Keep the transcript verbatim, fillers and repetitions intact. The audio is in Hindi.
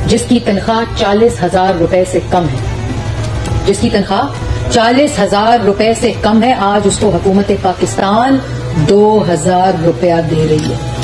जिसकी तनख्वाह चालीस हजार रुपए से कम है, जिसकी तनख्वाह चालीस हजार रुपए से कम है, आज उसको हुकूमत पाकिस्तान दो हजार रुपया दे रही है।